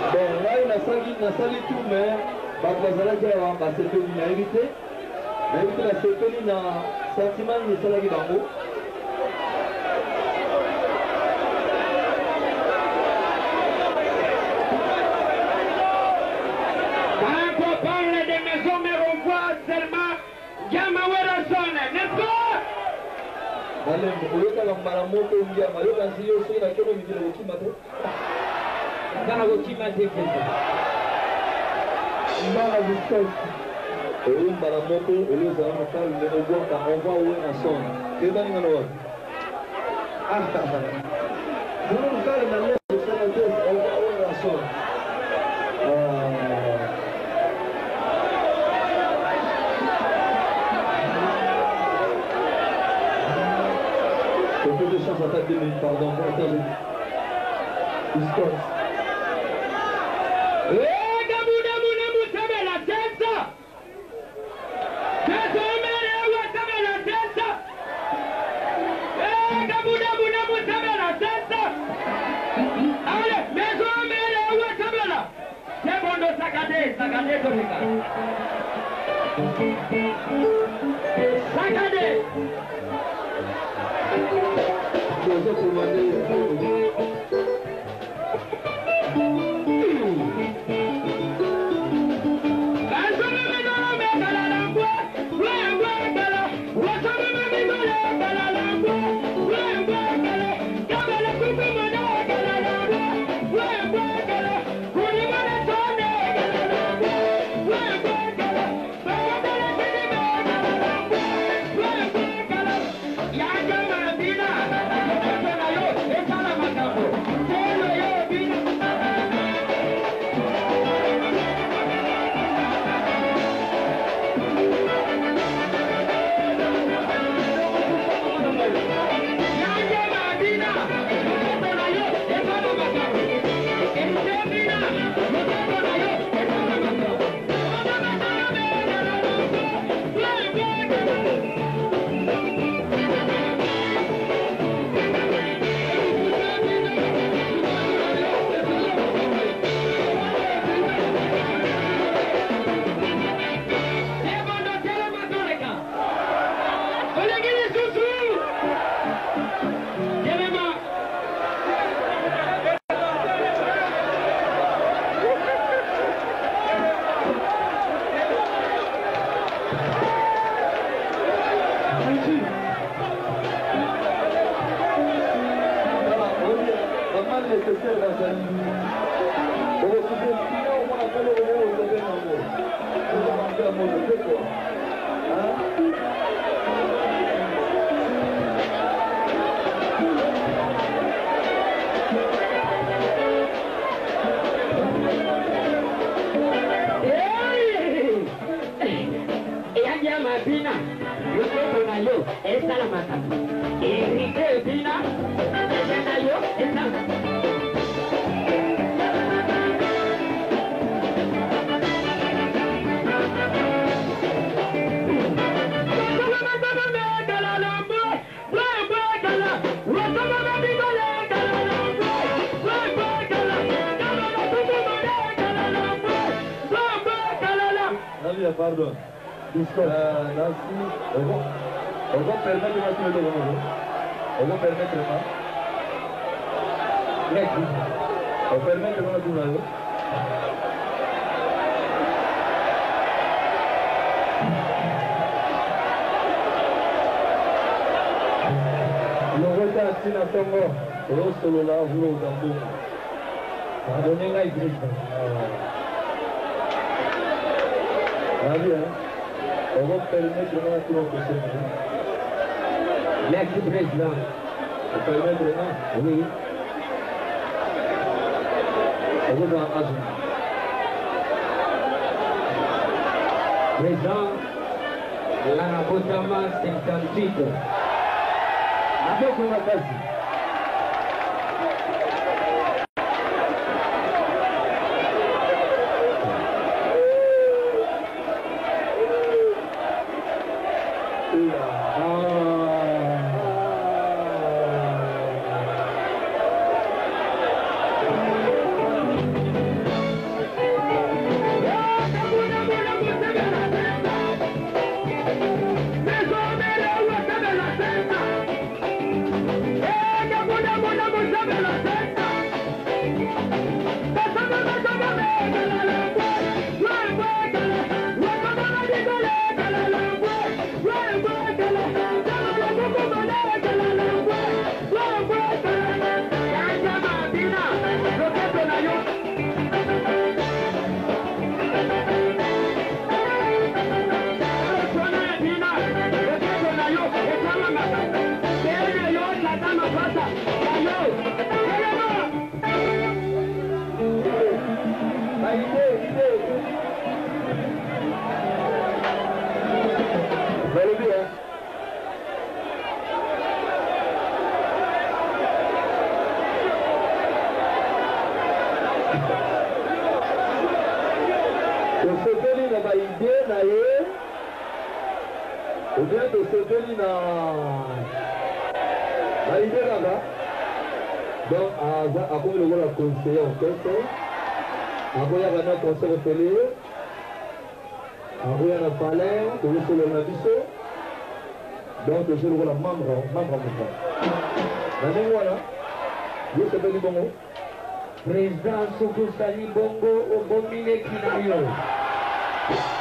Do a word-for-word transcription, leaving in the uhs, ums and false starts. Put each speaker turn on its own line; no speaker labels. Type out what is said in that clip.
Bon, ngai nasali tu mais bato bazalaki awa basepeli nayebi te nayebi te basepeli na sentiment nini esalaki bango.
Quand on parle de maison mère, on voit seulement Gamawera Zone, n'est-ce pas?
Malembo oyokaka mbala moko ngiama yokanzi yo soki na keno mikili kokima te
Kana kokima te pesa
mbala distance oyo mbala moko olozala mokali me obwaka onva owe na sone kebani ngana wapi zino mokali na leo osala te onva owe na sone un peu de chance à ta deux minutes, pardon, attendez. Distance.
Eh, Gabu Dabu Nabu sabe la testa. Maison mère, on sabe la testa. Eh, Gabu Dabu Nabu sabe la testa. Allez, maison mère, on sabe la. C'est bon de saccadé, saccadé Dominica. Saccadé.
Cosa comandare? Pardon. Euh, Nancy, on va, on va permettre de mettre le logo. On va permettre de mettre. On va permettre de mettre le logo. Le retard, c'est la tombe. Le solo là, vous l'avez dans le dos. Pardonnez-moi, il est ah bien, on va permettre de mettre le prochain.
Merci, Président.
On permet vraiment?
Oui.
On va dans l'âge.
Président, l'Anabotama cinquante-huit. Avec la base.
idée, idée. Vous allez bien. Tosepeli na ba idée na ye. Ou bien tosepeli na ba idée kaka. Donc, à quoi le rôle conseiller en fait, à quoi il y a un conseil télé, à quoi il y a un palais, pour le seul nabiso. Donc, je le rôle membre, membre en fait. Maintenant, voilà, je sais pas du bon. Président Soukou Sali Bongo au Bomine Kinayo.